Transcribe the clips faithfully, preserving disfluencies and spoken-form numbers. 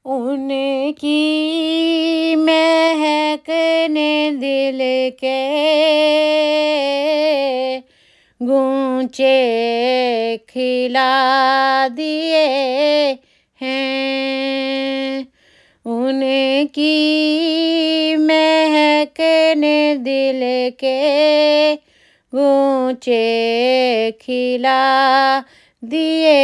उनकी महक ने दिल के गूंचे खिला दिए हैं। उनकी महक ने दिल के गूंचे खिला दिए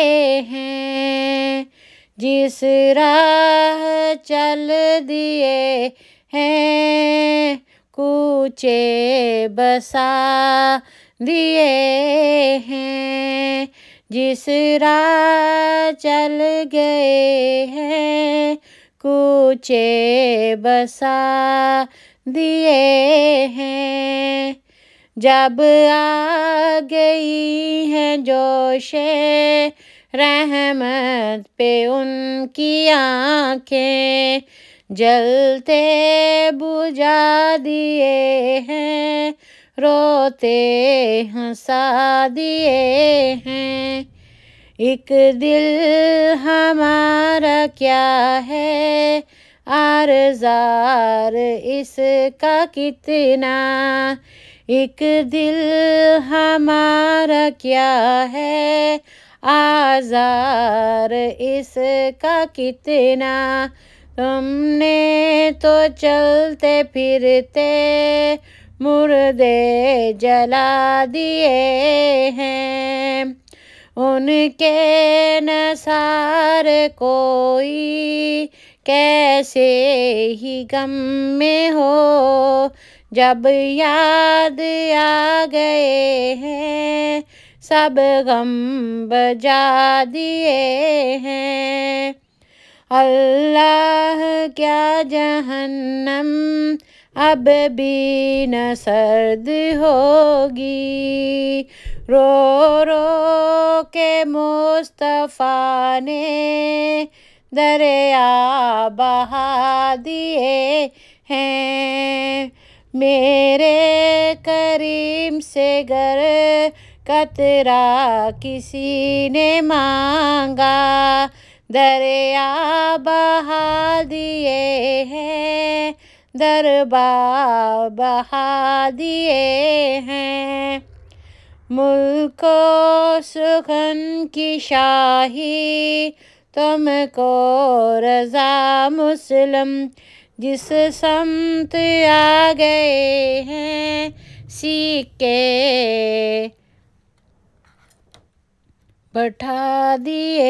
हैं। जिस राह चल दिए हैं कूचे बसा दिए हैं। जिस राह चल गए हैं कूचे बसा दिए हैं। जब आ गई हैं जोशे रहमत पे उनकी आँखें, जलते बुझा दिए हैं, रोते हंसा दिए हैं। एक दिल हमारा क्या है आरज़ार इसका कितना, एक दिल हमारा क्या है आज़ार इसका कितना। तुमने तो चलते फिरते मुर्दे जला दिए हैं। उनके नसार कोई कैसे ही गम में हो, जब याद आ गए हैं सब गम बजा दिए हैं। अल्लाह क्या जहन्नम अब भी न सर्द होगी, रो रो के मुस्तफ़ा ने दरिया बहा दिए हैं। मेरे करीम से गर कतरा किसी ने मांगा, दरिया बहा दिए हैं, दरबार बहा दिए हैं। मुल्को सुखन की शाही तुमको रज़ा मुस्लिम, जिस समत आ गए हैं सिक्के बैठा दिए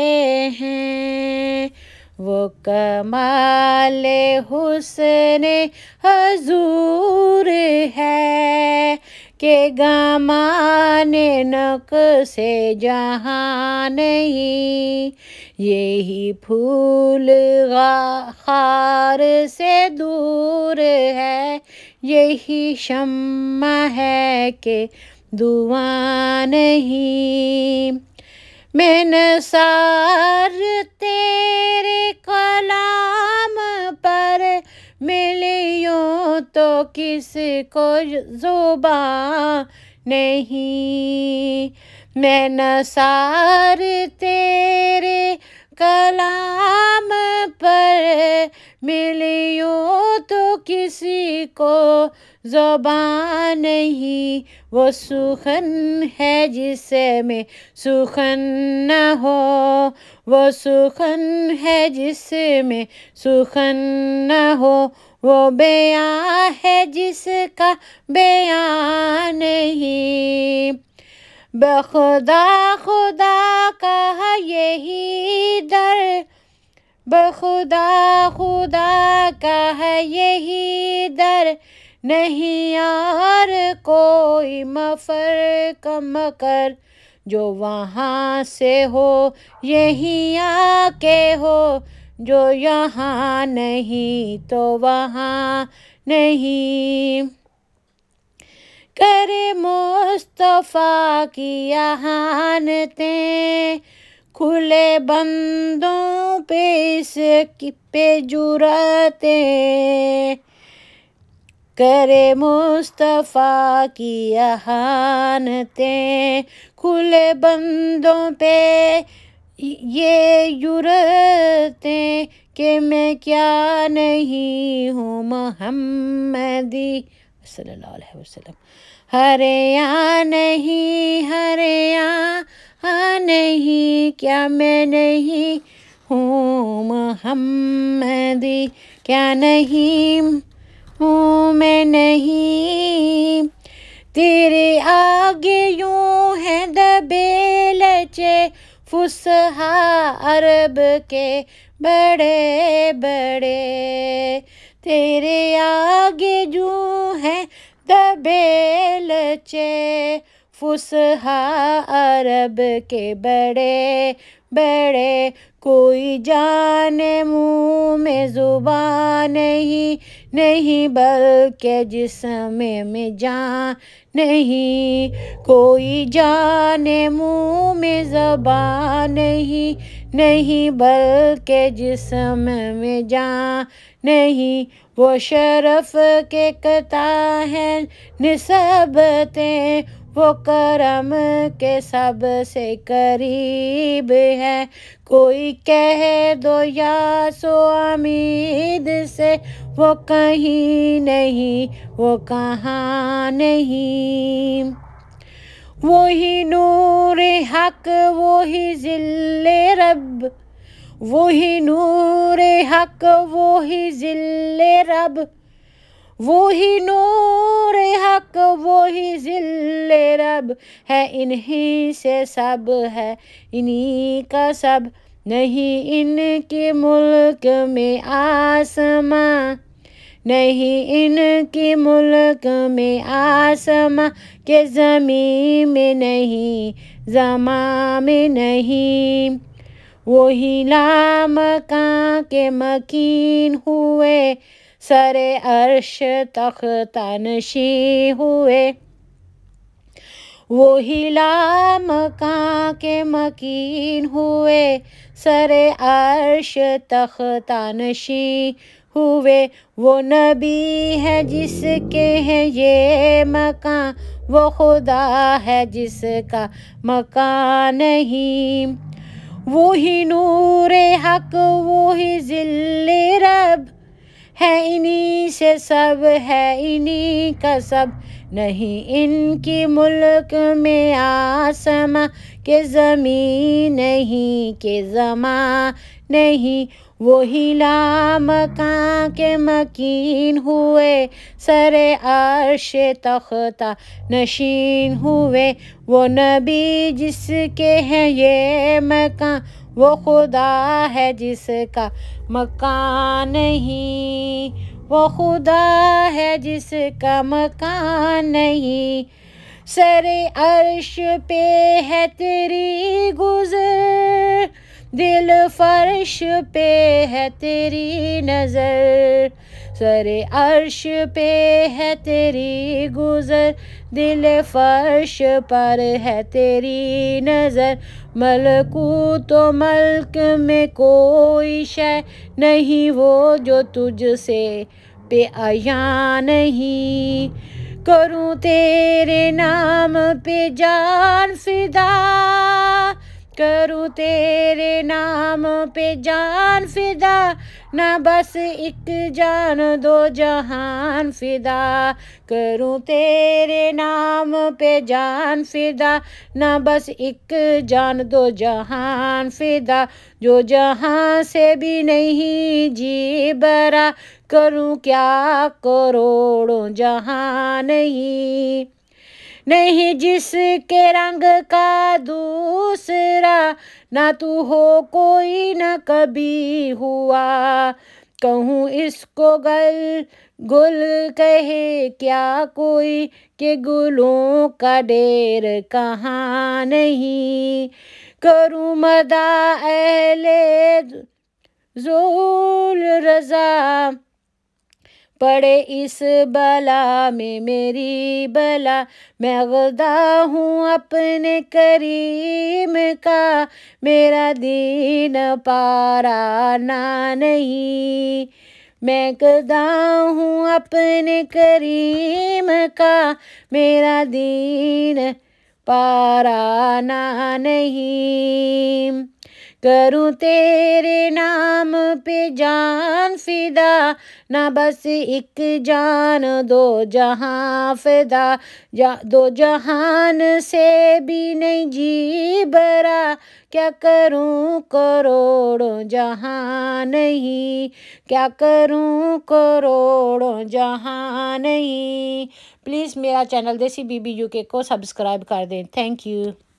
हैं। वो कमाल हुस्ने हजूर है के गमाने नक्शे जहाँ नहीं, यही फूल खार से दूर है, यही शम्मा है के दुआ नहीं। मैं नसार तेरे कलाम पर मिलियों तो किसको जुबान नहीं। मैं नसार तेरे कलाम पर मिलियों तो किसी को ज़ुबान नहीं। वो सुखन है जिसमें सुखन न हो, वो सुखन है जिसमें सुखन न हो, वो बयां है जिसका बयान नहीं। बखुदा खुदा का यही दर, बखुदा खुदा का है यही दर, नहीं और कोई मफर मकर, जो वहाँ से हो यहीं आके हो, जो यहाँ नहीं तो वहाँ नहीं। करे मुस्तफ़ा की अहानतें खुले बंदों पे इसकी पे जुरातें, करे मुस्तफ़ा की अहानतें खुले बंदों पे ये जुरतें कि मैं क्या नहीं हूँ मोहम्मदी सल्लल्लाहु अलैहि वसल्लम। हरे यहाँ नहीं, हरे यहाँ नहीं, क्या मैं नहीं हूँ मोहम्मदी, क्या नहीं हूँ मैं नहीं। तेरे आगे यूं है दबे लचे फुसहा अरब के बड़े बड़े। तेरे आगे यूं है दबे लचे फुसहा अरब के बड़े बड़े। कोई जाने मुँह में ज़ुबान नहीं, नहीं बल्कि जिस्म में जान नहीं। कोई जाने मुँह में ज़बान नहीं, नहीं बल्कि जिस्म में जान नहीं। वो शरफ़ के कता है निस्बतें, वो करम के सब से करीब है। कोई कह दो या सो उम्मीद से, वो कहीं नहीं, वो कहाँ नहीं। वही नूर हक, वही ज़िल्ले रब, वही नूर हक, वही ज़िल्ले रब, वही नूर हक, वही ज़िल्ले रब है। इन्हीं से सब है, इन्हीं का सब नहीं। इनके मुल्क में आसमां नहीं, इनके मुल्क में आसमां के ज़मीं में नहीं, ज़मां में नहीं। वही लामकां के मकीन हुए, सरे अर्श तख्ता नशी हुए। वही लामकां के मकीन हुए, सरे अर्श तख्ता नशी हुए। वो नबी है जिसके हैं ये मकान, वो खुदा है जिसका मकान नहीं। वही नूर हक, वही ज़िल्ले रब है। इन्हीं से सब है, इन्हीं का सब नहीं। इनकी मुल्क में आसमां के ज़मीन नहीं, के ज़मां नहीं। वही लामकां के मकीन हुए, सरे अर्श तख्ता नशीन हुए। वो नबी जिसके हैं ये मकान, वो खुदा है जिसका मकान नहीं, वो खुदा है जिसका मकान नहीं। सरे अर्श पे है तेरी गुज़र, दिल फर्श पे है तेरी नज़र। सरे अर्श पे है तेरी गुज़र, दिल फर्श पर है तेरी नज़र। मलकूत तो मल्क में कोई शय नहीं, वो जो तुझसे पे आया नहीं। करूँ तेरे नाम पे जान फिदा, करूँ तेरे नाम पे जान फिदा, ना बस एक जान दो जहान फिदा। करूँ तेरे नाम पे जान फिदा, ना बस एक जान दो जहान फिदा। जो जहां से भी नहीं जी बरा, करूँ क्या करोड़ों जहां नहीं। नहीं जिसके रंग का दूसरा, ना तू हो कोई न कभी हुआ। कहूँ इसको गल गुल कहे क्या कोई, के गुलों का ढेर कहाँ नहीं। करूँ मदा अहले ज़ुल रज़ा, पड़े इस बला में मेरी बला। मैं गदा हूँ अपने करीम का, मेरा दीन पारा ना नहीं। मैं गदा हूँ अपने करीम का, मेरा दीन पारा ना नहीं। करूँ तेरे नाम पे जान फिदा, ना बस एक जान दो जहां फिदा, जा दो जहान से भी नहीं जी भरा, क्या करूं करोड़ों जहां नहीं, क्या करूं करोड़ों जहां नहीं। प्लीज़ मेरा चैनल देसी बीबी यूके को सब्सक्राइब कर दें। Thank you.